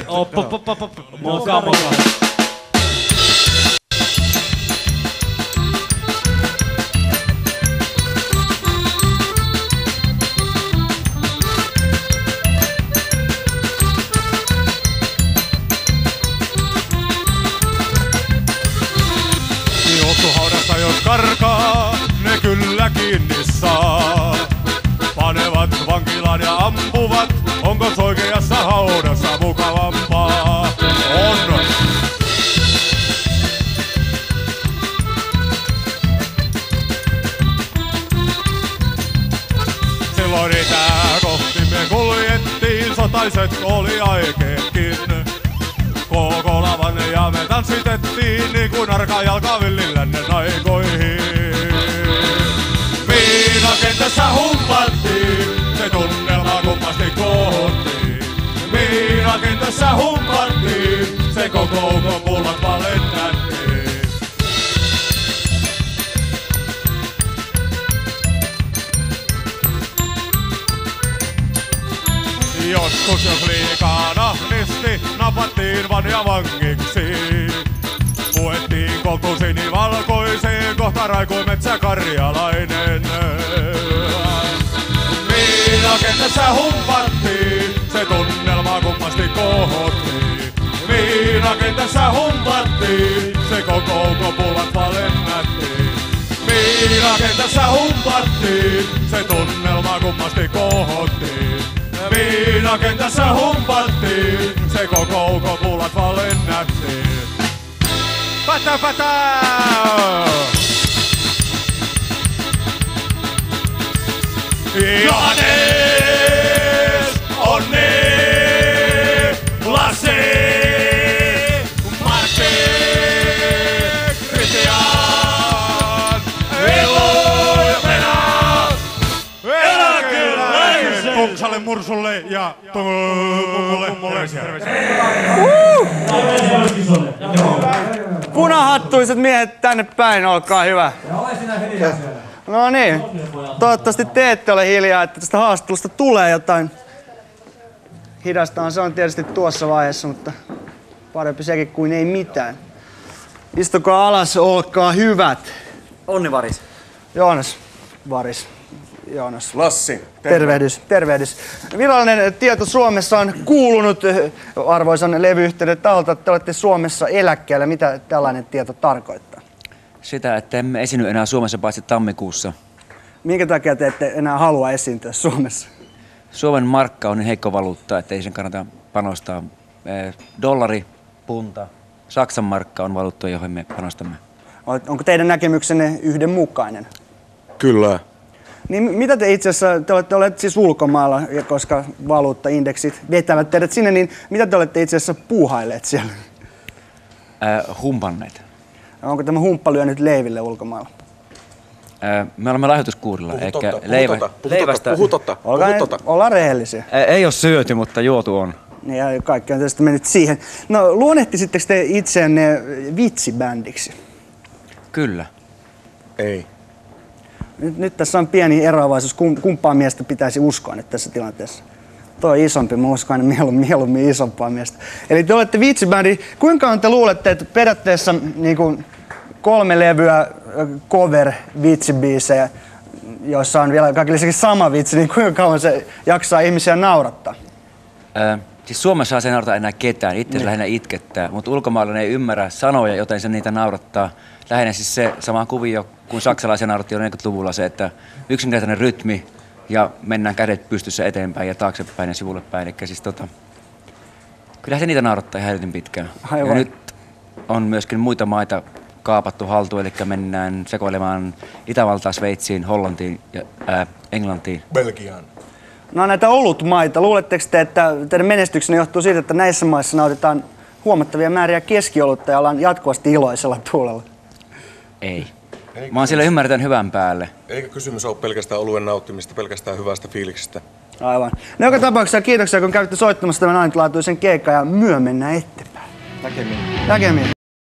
Moka. Juoksuhaudasta jos karkaa, ne kyllä kiinni saa. Panevat vankilaan ja ampuvat, onko oikeassa haudassa mukavampaa? On! Silloin itää kohti me kuljettiin, sotaiset oli aikeetkin. Koko lavan ja me tanssitettiin niin kuin arka jalkavillillä ne aikoihin. Viinakentässä humpattiin, se tunnelma kummasti kohottiin. Viinakentässä humpattiin, se koko pullat valennättiin. Joskus jos liikaa nahnisti, napattiin vanja vangiksi. Puettiin koltu sinivalkoiseen, kohta raikui metsäkarjalainen. Viinakentässä humpattiin, se tunnelma kummasti kohottiin. Viinakentässä humpattiin, se koko kopulat valennättiin. Viinakentässä humpattiin, se tunnelma kummasti kohottiin. Viinakentässä humpattiin, se koko kopulat valennättiin. Pata! Johannes, Onni, Lassi, Martti, Kristian, Villu ja Pena, eläkeläiset! Tuksalle, Mursulle ja mummulle. Punahattuiset miehet tänne päin, olkaa hyvä. No niin, toivottavasti te ette ole hiljaa, että tästä haastattelusta tulee jotain. Hidastahan se on tietysti tuossa vaiheessa, mutta parempi sekin kuin ei mitään. Istukaa alas, olkaa hyvät. Onni Varis. Joonas Varis. Joonas. Lassi. Tervehdys. Virallinen tieto Suomessa on kuulunut arvoisan levyyhtiön taholta, että te olette Suomessa eläkkeellä. Mitä tällainen tieto tarkoittaa? Sitä, että emme esiinny enää Suomessa paitsi tammikuussa. Minkä takia te ette enää halua esiintyä Suomessa? Suomen markka on niin heikko valuutta, että ei sen kannata panostaa. Dollari, punta, Saksan markka on valuutta, johon me panostamme. Onko teidän näkemyksenne yhdenmukainen? Kyllä. Niin mitä te itse asiassa, te olette olleet siis ulkomailla, koska valuuttaindeksit vetävät teidät sinne, niin mitä te olette itse asiassa puuhailleet siellä? Humpanneet. Onko tämä humppa lyönyt leiville ulkomailla? Me olemme lahjoituskuurilla. Puhu totta. Ollaan rehellisiä. Ei ole syöty, mutta juotu on. Ja kaikki on tietysti mennyt siihen. No luonnehtisitteko te itseänne vitsibändiksi? Kyllä. Ei. Nyt tässä on pieni eroavaisuus. Kumpaa miestä pitäisi uskoa nyt tässä tilanteessa? Toi isompi, mä uskon aina mieluummin isompaa miestä. Eli te olette vitsibändi. Kuinka te luulette, että periaatteessa niin kuin 3 levyä cover-vitsibiisejä, joissa on vielä kaikille lisäksi sama vitsi, niin kuinka kauan se jaksaa ihmisiä naurattaa? Siis Suomessa se ei naurata enää ketään, itse lähinnä itkettää, mutta ulkomailla ei ymmärrä sanoja, joten se niitä naurattaa. Lähinnä siis se sama kuvio kuin saksalaisia nauratti jo 40-luvulla se, että yksinkertainen rytmi ja mennään kädet pystyssä eteenpäin ja taaksepäin ja sivulle päin. Eli siis kyllä se niitä naurattaa ihan helvetin pitkään. Aivan. Ja nyt on myöskin muita maita kaapattu haltuun, eli mennään sekoilemaan Itävaltaan, Sveitsiin, Hollantiin ja Englantiin. Belgiaan. No näitä olutmaita, luuletteko te, että teidän menestyksenne johtuu siitä, että näissä maissa nautitaan huomattavia määriä keskiolutta ja ollaan jatkuvasti iloisella tuulella? Ei. Mä oon siellä ymmärretään hyvän päälle. Eikä kysymys ole pelkästään oluen nauttimista, pelkästään hyvästä fiiliksestä. Aivan. No joka tapauksessa kiitoksia, kun kävitte soittamassa tämän ainutlaatuisen keikan ja myö mennään eteenpäin. Näkemiin. Näkemiin.